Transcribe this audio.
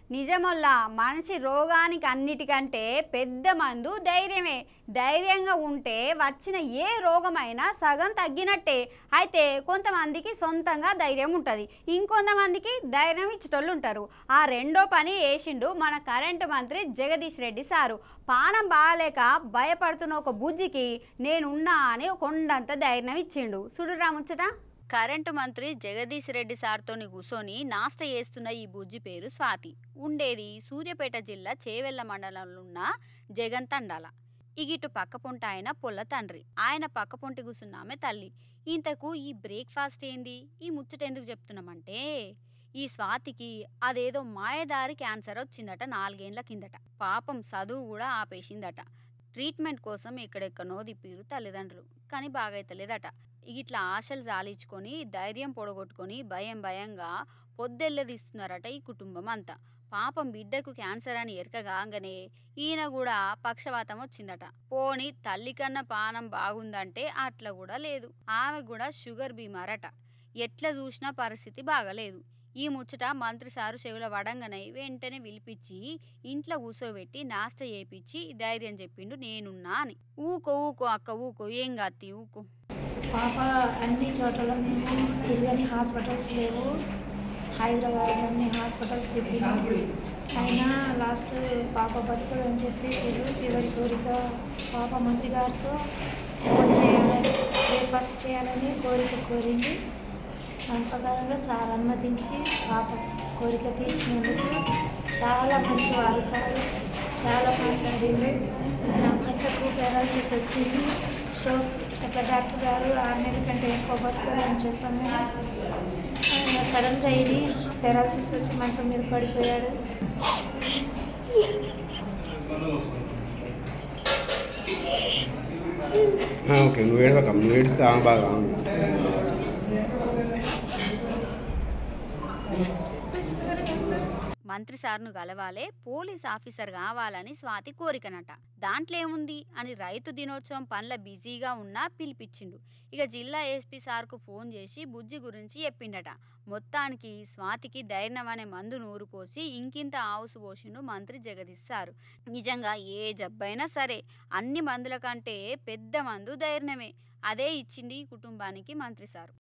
నిజమొల్లా మనిషి రోగానికి అన్నిటికంటే పెద్ద మందు ధైర్యమే. ధైర్యంగా ఉంటే వచ్చిన ఏ రోగమైనా సగం తగ్గినట్టే. అయితే కొంతమందికి సొంతంగా ధైర్యం ఉంటుంది, ఇంకొంతమందికి ధైర్యం ఇచ్చేటోళ్ళు ఉంటారు. ఆ రెండో పని వేసిండు మన కరెంటు మంత్రి జగదీష్ రెడ్డి సారు. పానం బాగాలేక భయపడుతున్న ఒక బుజ్జికి నేనున్నా అని కొండంత ధైర్యం ఇచ్చిండు. చూడురా ముచ్చట. కరెంటు మంత్రి జగదీష్ రెడ్డి సార్తోని కూర్చొని నాష్ట చేస్తున్న ఈ బుజ్జి పేరు స్వాతి. ఉండేది సూర్యాపేట జిల్లా చేవెళ్ల మండలంలో ఉన్న జగన్ తండాల. ఇగిటు పక్కపొంట ఆయన పొల్ల తండ్రి, ఆయన పక్కపొంటి కూర్చున్నామే తల్లి. ఇంతకు ఈ బ్రేక్ఫాస్ట్ ఏంది, ఈ ముచ్చట ఎందుకు చెప్తున్నామంటే, ఈ స్వాతికి అదేదో మాయదారి క్యాన్సర్ వచ్చిందట 4 ఏళ్ల కిందట. పాపం చదువు కూడా ఆపేసిందట. ట్రీట్మెంట్ కోసం ఎక్కడెక్కనో దిప్పిరు తల్లిదండ్రులు, కానీ బాగైతలేదట. ఇట్లా ఆశలు జాలించుకొని ధైర్యం పొడగొట్టుకొని భయంగా పొద్దెల్లదీస్తున్నారట ఈ కుటుంబం అంతా. పాపం బిడ్డకు క్యాన్సర్ అని ఎరకగానే ఈయన కూడా పక్షవాతం వచ్చిందట. పోని తల్లి కన్నా పానం బాగుందంటే అట్లా కూడా లేదు. ఆమె కూడా షుగర్ బీమారట. ఎట్లా చూసినా పరిస్థితి బాగలేదు. ఈ ముచ్చట మంత్రి సారు చెవుల వడంగానే వెంటనే పిలిపించి ఇంట్లో కూర్చోబెట్టి నాష్ట చేపించి ధైర్యం చెప్పిండు నేనున్నా అని. ఊకో అక్క ఊకో, ఏం కాత్తి ఊకో. పాప అన్ని చోట్ల మేము తిరగని హాస్పిటల్స్ లేవు, హైదరాబాద్ అన్ని హాస్పిటల్స్ తిప్పినాం. అయినా లాస్ట్ పాప బతుకులు అని చెప్పి చివరి కోరిక పాప మంత్రి గారితో ఫోన్ చేయాలని, బ్రేక్ఫాస్ట్ చేయాలని కోరింది. దాని ప్రకారంగా సార్ అనుమతించి పాప కోరిక తీర్చినందుకు చాలా మంచివారు సార్. చాలా మాట్లాడిండు. నాకంతకు పారాలసిస్ వచ్చింది, స్ట్రోక్ అట్లా డాక్టర్ గారు 6 నెలల కంటే ఎక్కువ బతకాలని చెప్పండి. సడన్గా ఇది పారాలసిస్ వచ్చి మంచం మీద పడిపోయాడు. ఓకే, నువ్వు ఏడుస్తా బాగా. మంత్రి సార్ను గలవాలే, పోలీస్ ఆఫీసర్ కావాలని స్వాతి కోరికనట. దాంట్లో ఏముంది అని రైతు దినోత్సవం పనుల బిజీగా ఉన్నా పిలిపించిండు. ఇక జిల్లా ఎస్పీ సార్కు ఫోన్ చేసి బుజ్జి గురించి చెప్పిండట. మొత్తానికి స్వాతికి ధైర్యం అనే మందు నూరు పోసి ఇంకింత ఆవుసు పోసిండు మంత్రి జగదీష్ సారు. నిజంగా ఏ జబ్బైనా సరే అన్ని మందుల కంటే పెద్ద మందు ధైర్యమే. అదే ఇచ్చింది ఈ కుటుంబానికి మంత్రి సారు.